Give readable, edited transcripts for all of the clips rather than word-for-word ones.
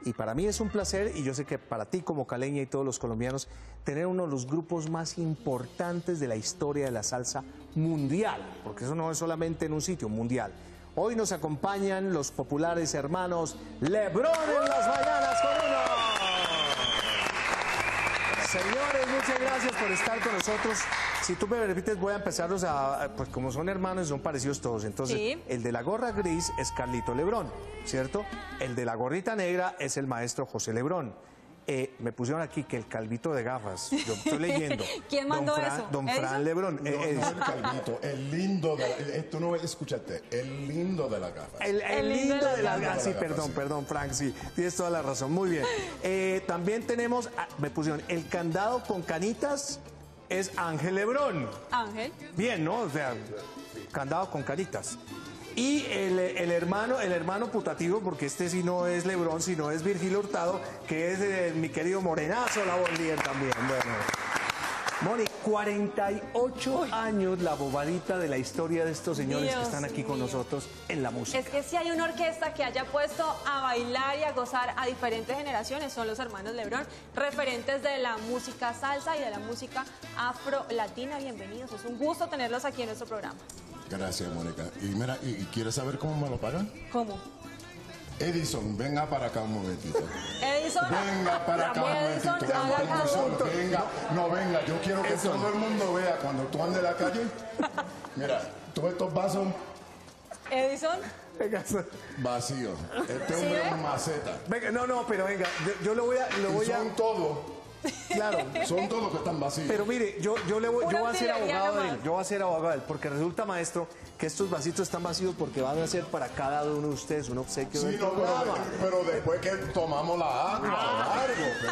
Y para mí es un placer, y yo sé que para ti como caleña y todos los colombianos, tener uno de los grupos más importantes de la historia de la salsa mundial, porque eso no es solamente en un sitio, mundial. Hoy nos acompañan los populares hermanos Lebrón en las mañanas con uno. Señores, muchas gracias por estar con nosotros. Si tú me permites, voy a empezarlos pues como son hermanos, son parecidos todos. Entonces, sí. El de la gorra gris es Carlito Lebrón, ¿cierto? El de la gorrita negra es el maestro José Lebrón. Me pusieron aquí que el calvito de gafas, yo estoy leyendo. ¿Quién mandó eso? Don Fran Lebrón. No, no el calvito, el lindo de tú no escuchaste, el lindo de las gafas. El lindo de las gafas. Sí, perdón, Frank, sí, tienes toda la razón, muy bien. También tenemos, me pusieron, el candado con canitas es Ángel Lebrón. Ángel. Bien, ¿no? O sea, candado con canitas. Y el hermano putativo, porque este sí no es Lebrón, sino es Virgilio Hurtado, que es mi querido morenazo, la Bolívar también. Bueno, Moni, 48 años la bobadita de la historia de estos señores Dios que están aquí con nosotros en la música. Es que si hay una orquesta que haya puesto a bailar y a gozar a diferentes generaciones, son los hermanos Lebrón, referentes de la música salsa y de la música afro-latina. Bienvenidos, es un gusto tenerlos aquí en nuestro programa. Gracias, Mónica. Y mira, ¿y quieres saber cómo me lo pagan? ¿Cómo? Edison, venga para acá un momentito. Edison, venga para acá un momentito. Venga, no venga, yo quiero que todo el mundo vea cuando tú andes en la calle. Mira, todos estos vasos. Edison. Vacío. Este hombre es una maceta. Venga, no, pero venga, yo lo voy a... Son todos. Claro, son todos los que están vacíos. Pero mire, yo voy a ser abogado de él. Yo voy a ser abogado de él, porque resulta, maestro, que estos vasitos están vacíos porque van a ser para cada uno de ustedes un obsequio del programa. Pero después que tomamos la agua,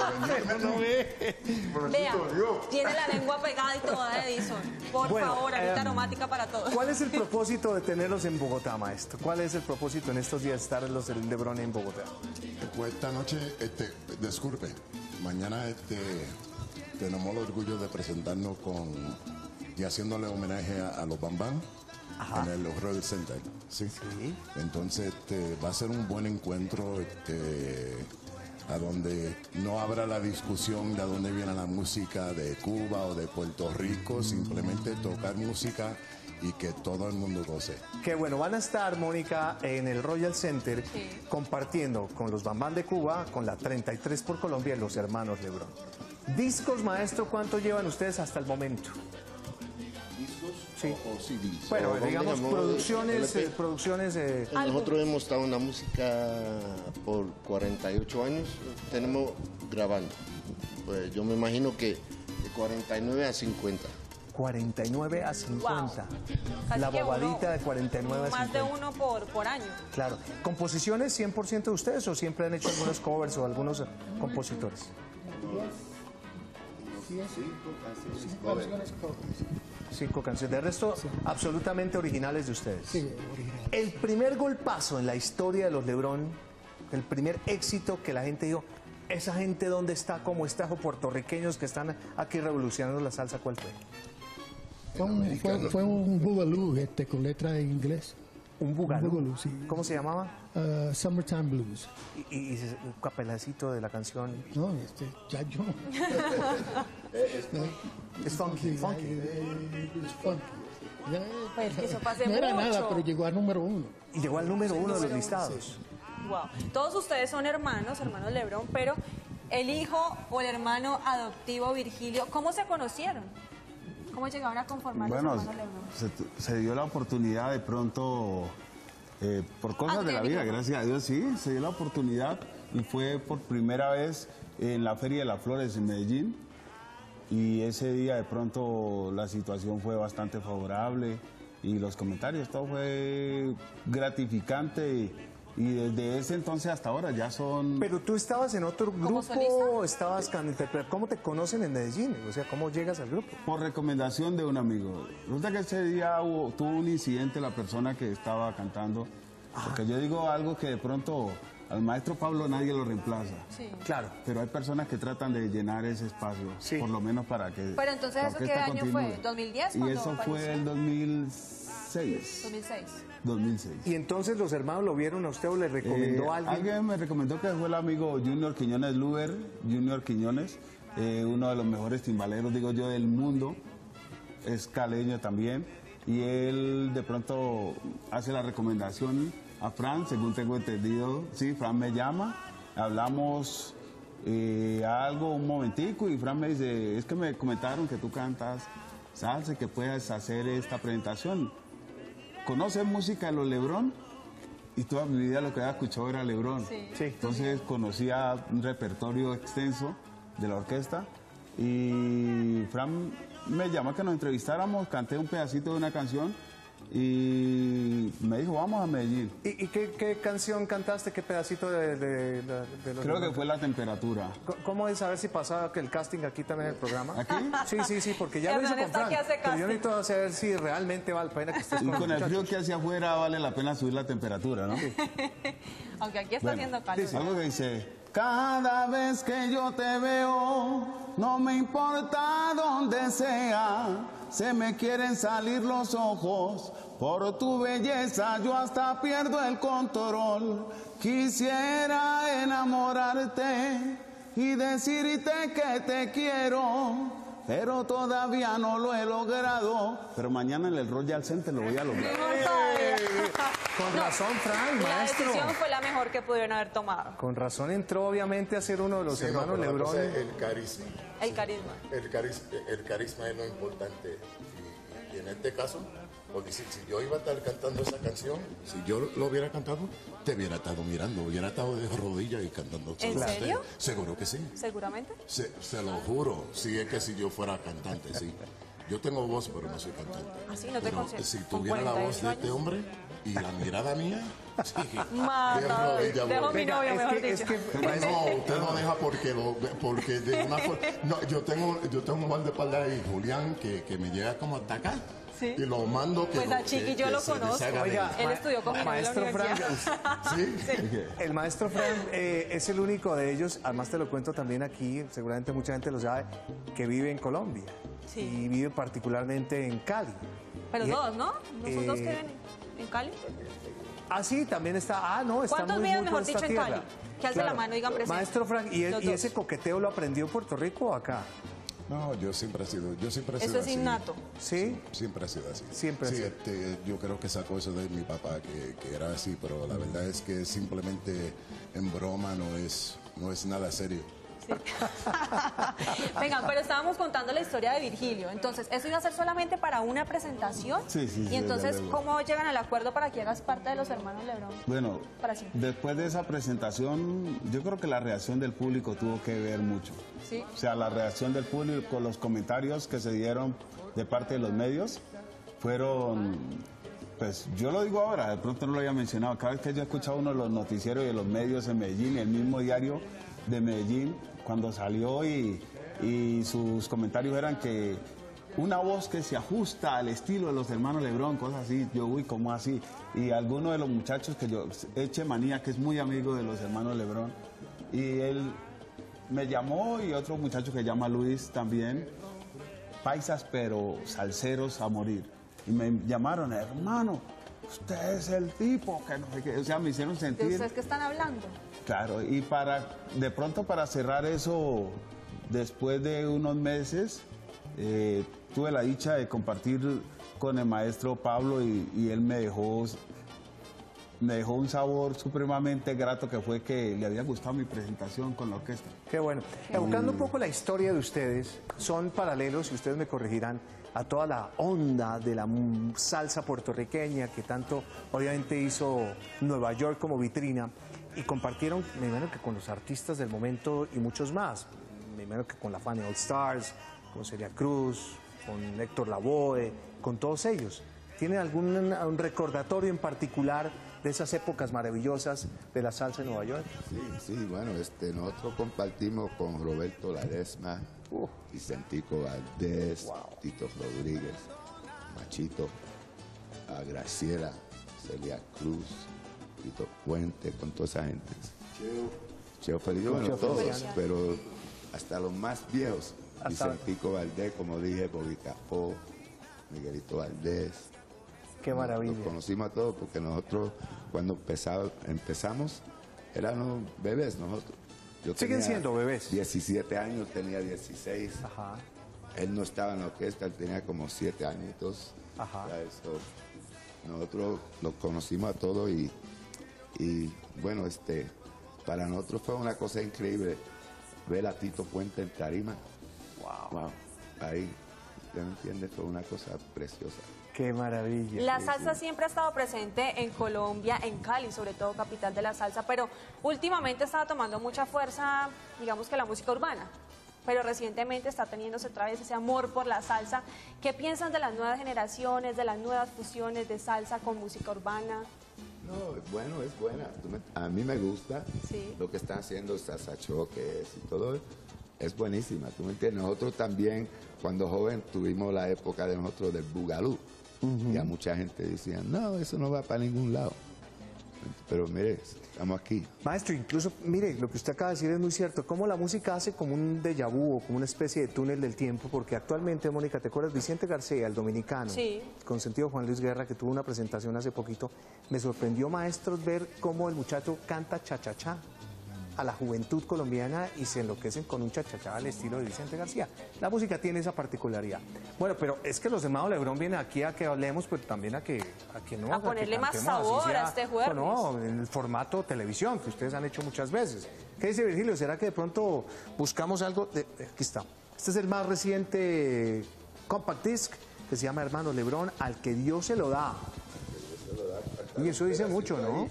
Vea, tiene la lengua pegada y toda, Edison. Por favor, ahorita aromática para todos. ¿Cuál es el propósito de tenerlos en Bogotá, maestro? ¿Cuál es el propósito en estos días de estar los Lebrón en Bogotá? Pues esta noche, disculpe, mañana tenemos el orgullo de presentarnos y haciéndole homenaje a los Bambam en el Royal Center. ¿sí? Sí. Entonces va a ser un buen encuentro a donde no habrá la discusión de dónde viene la música de Cuba o de Puerto Rico, simplemente tocar música y que todo el mundo goce. Qué bueno, van a estar, Mónica, en el Royal Center compartiendo con los Bambam de Cuba, con la 33 por Colombia y los hermanos Lebrón. Discos, maestro, ¿cuánto llevan ustedes hasta el momento? ¿Discos sí. o CDs? Bueno, digamos producciones... Nosotros hemos estado en la música por 48 años, tenemos grabando. Pues yo me imagino que de 49 a 50. 49 a 50. Wow. La bobadita de 49 a 50. Más de uno por año. Claro. ¿Composiciones 100% de ustedes o siempre han hecho algunos covers o algunos compositores? Cinco canciones. De resto, absolutamente originales de ustedes. Sí, originales. El primer golpazo en la historia de los Lebrón, el primer éxito que la gente dijo, esa gente dónde está, como estos puertorriqueños que están aquí revolucionando la salsa, ¿cuál fue? Fue un boogaloo con letra en inglés. ¿Un boogaloo? Sí. ¿Cómo se llamaba? Summertime Blues. ¿Y un pedacito de la canción? No, ya yo. Es funky, funky. Es funky. Pues que eso pase no era mucho. nada, pero llegó al número 1. Y llegó al número 1 de los listados. Sí. Wow. Todos ustedes son hermanos Lebrón, pero el hijo o el hermano adoptivo Virgilio, ¿cómo se conocieron? ¿Cómo llegaron a conformar los hermanos Lebrón? Se dio la oportunidad de pronto, por cosas de la vida, gracias a Dios, sí, se dio la oportunidad y fue por primera vez en la Feria de las Flores en Medellín y ese día de pronto la situación fue bastante favorable y los comentarios, todo fue gratificante y desde ese entonces hasta ahora ya son... Pero tú estabas en otro grupo, estabas ¿cómo te conocen en Medellín? O sea, ¿cómo llegas al grupo? Por recomendación de un amigo. Resulta que ese día tuvo un incidente la persona que estaba cantando, porque yo digo algo que de pronto al maestro Pablo nadie lo reemplaza. Sí. Claro. Pero hay personas que tratan de llenar ese espacio, por lo menos para que... Pero entonces, ¿eso qué año fue? ¿2010? Y eso fue el 2006. 2006. 2006. 2006. Y entonces los hermanos lo vieron a usted o le recomendó a alguien. Alguien me recomendó que fue el amigo Junior Quiñones Luber, Junior Quiñones, uno de los mejores timbaleros, digo yo, del mundo, es caleño también, y él de pronto hace la recomendación a Fran, según tengo entendido, sí, Fran me llama, hablamos algo un momentico y Fran me dice, es que me comentaron que tú cantas salsa y que puedes hacer esta presentación. ¿Conoces música de los Lebrón? Y toda mi vida lo que había escuchado era Lebrón. Sí. Sí. Entonces conocía un repertorio extenso de la orquesta y Fran me llamó a que nos entrevistáramos, canté un pedacito de una canción y me dijo, vamos a Medellín. ¿Y qué canción cantaste? ¿Qué pedacito de los Creo que fue La Temperatura. ¿Cómo es saber si pasaba el casting aquí también en el programa? ¿Aquí? Sí, porque ya lo hice con Está Fran. aquí hace Pero yo casting. necesito saber si realmente vale la pena que estés Y con con los el frío muchachos. que hacía afuera vale la pena subir la temperatura, ¿no? Aunque aquí está Bueno, haciendo calor. algo que dice, cada vez que yo te veo, no me importa dónde sea, se me quieren salir los ojos, por tu belleza yo hasta pierdo el control, quisiera enamorarte y decirte que te quiero, pero todavía no lo he logrado, pero mañana en el Royal Center lo voy a lograr. Mejor todavía. Con razón, Fran, La maestro. decisión fue la mejor que pudieron haber tomado. Con razón entró obviamente a ser uno de los Sí, no, hermanos pero la Lebrón. cosa es el carisma. El carisma. El carisma es lo importante. Y en este caso, porque si yo iba a estar cantando esa canción, si yo lo hubiera cantado, te hubiera estado mirando, hubiera estado de rodillas y cantando. ¿En serio? Seguro que sí. Seguramente. Se lo juro. Si es que si yo fuera cantante, sí. Yo tengo voz, pero no soy cantante. Así no te Pero consideras. si Con tuviera la voz 48 de este años. hombre y la mirada mía, sí. Mata, de rodillas, dejo voy. mi novio, mejor es dicho. que No, usted no deja porque de una forma. No, yo tengo un guardaespaldas ahí, Julián, que me llega como hasta acá. Sí. Y lo mando que. Pues a Chiqui yo lo se conozco. deshaga de Oiga, él. Él estudió con mi novio en la maestro Fran, universidad. ¿Sí? el maestro Fran es el único de ellos, además te lo cuento también aquí, seguramente mucha gente lo sabe, que vive en Colombia. Sí. Y vive particularmente en Cali. Pero Y- dos, ¿no? ¿No son dos que viven en Cali? Ah, sí, también está. No, está ¿Cuántos muy, viven, muy mejor por esta dicho, en tierra. Cali? Que alce la mano y digan presente. Maestro Frank, ¿y Los dos. ese coqueteo lo aprendió en Puerto Rico o acá? No, yo siempre he sido Eso es así. innato. ¿Sí? Siempre ha sido así. Siempre ha sí, sido. yo creo que sacó eso de mi papá, que era así, pero la verdad es que simplemente en broma no es nada serio. Venga, pero estábamos contando la historia de Virgilio. Entonces, ¿eso iba a ser solamente para una presentación? Sí, sí, sí, Y entonces, desde luego. ¿cómo llegan al acuerdo para que hagas parte de los hermanos Lebrón? Bueno, Para siempre. después de esa presentación, yo creo que la reacción del público tuvo que ver mucho. Sí. O sea, la reacción del público, los comentarios que se dieron de parte de los medios fueron, pues yo lo digo ahora, de pronto no lo había mencionado, cada vez que yo he escuchado uno de los noticieros de los medios en Medellín, el mismo diario de Medellín, cuando salió y sus comentarios eran que una voz que se ajusta al estilo de los hermanos Lebrón, cosas así, yo uy, ¿cómo así? Y alguno de los muchachos que yo, Eche Manía, que es muy amigo de los hermanos Lebrón, y él me llamó y otro muchacho que se llama Luis también, paisas pero salseros a morir. Y me llamaron, hermano, usted es el tipo, que no sé qué, o sea, me hicieron ¿De sentir... ustedes qué están hablando? Claro, y de pronto para cerrar eso, después de unos meses, tuve la dicha de compartir con el maestro Pablo y él me dejó un sabor supremamente grato, que fue que le había gustado mi presentación con la orquesta. Qué bueno. Evocando un poco la historia de ustedes, son paralelos, y ustedes me corregirán, a toda la onda de la salsa puertorriqueña que tanto obviamente hizo Nueva York como vitrina, y compartieron, me imagino que con los artistas del momento y muchos más, me imagino que con la Fania All Stars, con Celia Cruz, con Héctor Lavoe, con todos ellos. ¿Tienen algún un recordatorio en particular de esas épocas maravillosas de la salsa en Nueva York? Sí, bueno, nosotros compartimos con Roberto Ledesma, Vicentico Valdés, Tito Rodríguez, Machito, a Graciela, Celia Cruz, Tito Puente, con toda esa gente. Cheo Feliz, bueno, todos, pero hasta los más viejos. Vicentico Valdés, como dije, Bobby Capó, Miguelito Valdés, Qué maravilla. Nos conocimos a todos porque nosotros cuando empezamos éramos bebés nosotros. Yo Siguen tenía siendo bebés. 17 años, tenía 16. Ajá. Él no estaba en la orquesta, él tenía como 7 añitos. Ajá. Ya eso, nosotros nos conocimos a todos y bueno, para nosotros fue una cosa increíble ver a Tito Puente en tarima. Wow. Ahí, ¿usted me entiende? Fue una cosa preciosa. Qué maravilla. La salsa siempre ha estado presente en Colombia, en Cali, sobre todo capital de la salsa, pero últimamente estaba tomando mucha fuerza, digamos que la música urbana, pero recientemente está teniéndose otra vez ese amor por la salsa. ¿Qué piensan de las nuevas generaciones, de las nuevas fusiones de salsa con música urbana? No, bueno, es buena. A mí me gusta Sí. lo que están haciendo salsa choques y todo. Es buenísima, ¿tú me entiendes? Nosotros también, cuando joven, tuvimos la época de nosotros del bugalú. Y a mucha gente decía, no, eso no va para ningún lado. Pero mire, estamos aquí. Maestro, incluso, mire, lo que usted acaba de decir es muy cierto. Cómo la música hace como un déjà vu o como una especie de túnel del tiempo, porque actualmente, Mónica, ¿te acuerdas? Vicente García, el dominicano, Sí. con sentido Juan Luis Guerra, que tuvo una presentación hace poquito, me sorprendió, maestros, ver cómo el muchacho canta cha-cha-cha a la juventud colombiana y se enloquecen con un cha-cha-cha al estilo de Vicente García. La música tiene esa particularidad. Bueno, pero es que los hermanos Lebrón vienen aquí a que hablemos, pero también a que no. A ponerle que más cantemos, así sabor sea, a este jueves. No, en el formato televisión, que ustedes han hecho muchas veces. ¿Qué dice Virgilio? ¿Será que de pronto buscamos algo? Aquí está. Este es el más reciente compact disc que se llama Hermanos Lebrón, al que Dios se lo da. Y eso dice mucho, ¿no?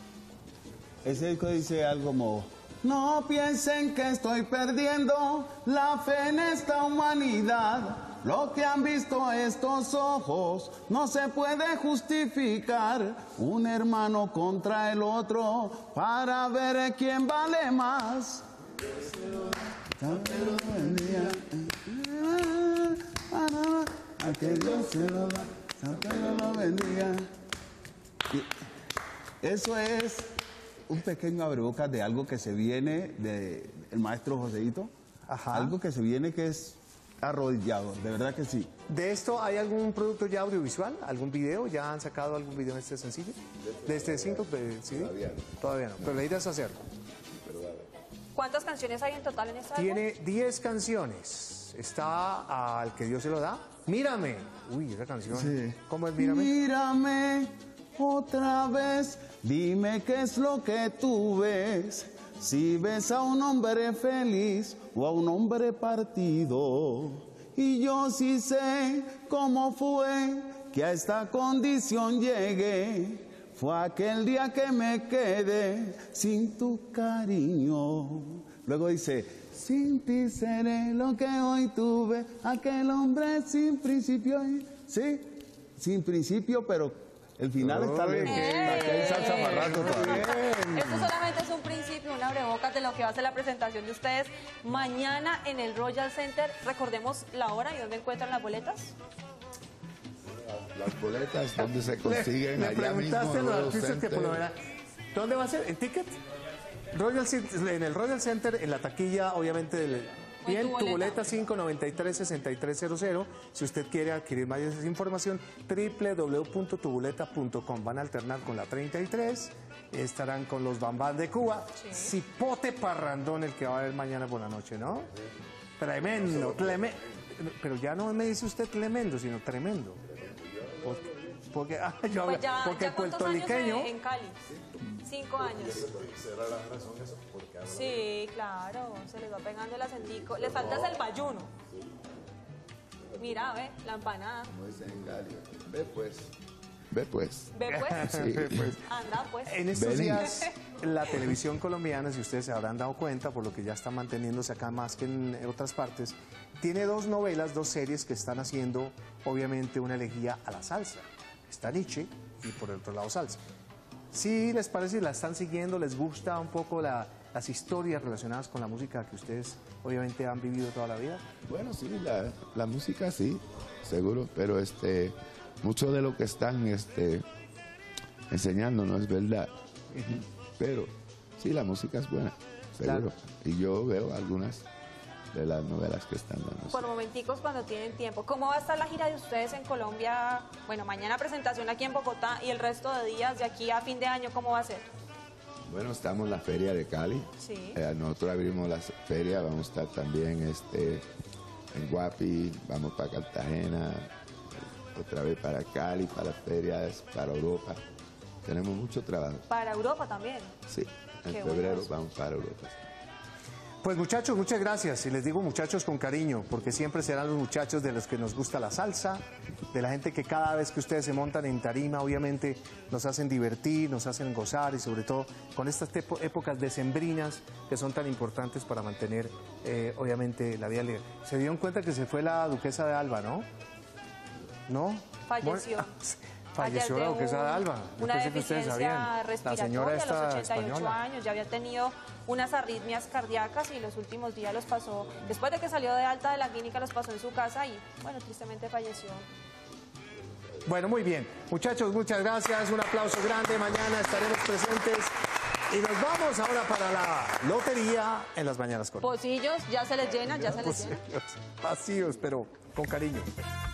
Ese disco dice algo como: no piensen que estoy perdiendo la fe en esta humanidad. Lo que han visto estos ojos no se puede justificar. Un hermano contra el otro para ver quién vale más. A que Dios se lo da, San Pedro lo bendiga. Y eso es un pequeño abrebocas de algo que se viene del maestro Joseito. Ajá. Algo que se viene que es arrodillado, de verdad que sí. ¿De esto hay algún producto ya audiovisual? ¿Algún video? ¿Ya han sacado algún video en este sencillo? ¿De este single? ¿Sí? Todavía no. Pero la idea es hacerlo. ¿Cuántas canciones hay en total en esta álbum? Tiene 10 canciones. Está Al que Dios se lo da. Mírame. Uy, esa canción. Sí. ¿Cómo es Mírame? Mírame otra vez, dime qué es lo que tú ves. Si ves a un hombre feliz o a un hombre partido. Y yo sí sé cómo fue que a esta condición llegué. Fue aquel día que me quedé sin tu cariño. Luego dice: sin ti seré lo que hoy tuve, aquel hombre sin principio. Sí, sin principio, pero el final está bien. Aquí hay salsa para rato todavía. Esto solamente es un principio, un abrebocas de lo que va a ser la presentación de ustedes mañana en el Royal Center. Recordemos la hora y dónde encuentran las boletas. Las boletas, ¿dónde se consiguen? Me Allá mismo preguntaste en los Royal artistas que por lo Center. general. ¿Dónde va a ser? ¿En Ticket? En el Royal Center, en la taquilla, obviamente, bien, tu boleta 593-6300. Si usted quiere adquirir más información, www.tuboleta.com. Van a alternar con la 33, estarán con los Bambán de Cuba. Cipote parrandón el que va a haber mañana por la noche, ¿no? Tremendo, tremendo. Pero ya no me dice usted tremendo, sino tremendo. Porque Pues ya, porque ya el ¿cuántos puertorriqueño... años en Cali? 5 años. Sí, claro, se les va pegando el acentico. Les falta es el bayuno. Mira, ve, la empanada. Como dicen en Cali. Ve pues. Ve pues. Ve pues. Sí. Anda pues. En estos Vení. días, la televisión colombiana, si ustedes se habrán dado cuenta, por lo que ya está manteniéndose acá más que en otras partes, tiene 2 novelas, 2 series que están haciendo, obviamente, una elegía a la salsa. Está Nietzsche y por el otro lado salsa. ¿Sí les parece? ¿La están siguiendo? ¿Les gusta un poco las historias relacionadas con la música que ustedes, obviamente, han vivido toda la vida? Bueno, sí, la música sí, seguro, pero mucho de lo que están enseñando no es verdad. Pero sí, la música es buena, seguro. Claro. Y yo veo algunas de las novelas que están dando. Por momenticos cuando tienen tiempo. ¿Cómo va a estar la gira de ustedes en Colombia? Bueno, mañana presentación aquí en Bogotá y el resto de días de aquí a fin de año, ¿cómo va a ser? Bueno, estamos en la feria de Cali. Sí. Nosotros abrimos la feria, vamos a estar también en Guapi, vamos para Cartagena, otra vez para Cali, para las ferias, para Europa. Tenemos mucho trabajo. Para Europa también. Sí, en Qué febrero bueno. vamos para Europa. Pues muchachos, muchas gracias. Y les digo muchachos con cariño, porque siempre serán los muchachos de los que nos gusta la salsa, de la gente que cada vez que ustedes se montan en tarima, obviamente nos hacen divertir, nos hacen gozar y sobre todo con estas épocas decembrinas que son tan importantes para mantener, obviamente, la vida alegre. Se dieron cuenta que se fue la duquesa de Alba, ¿no? ¿No? Falleció. Falleció Ayer la de duquesa de Alba. Yo una pensé que ustedes deficiencia sabían. respiratoria La señora a los esta 88 española. años, ya había tenido unas arritmias cardíacas y los últimos días los pasó, después de que salió de alta de la clínica, los pasó en su casa y, bueno, tristemente falleció. Bueno, muy bien. Muchachos, muchas gracias. Un aplauso grande. Mañana estaremos presentes. Y nos vamos ahora para la lotería en las mañanas con Pocillos, ya se les llena, ya se les llena. vacíos, pero con cariño.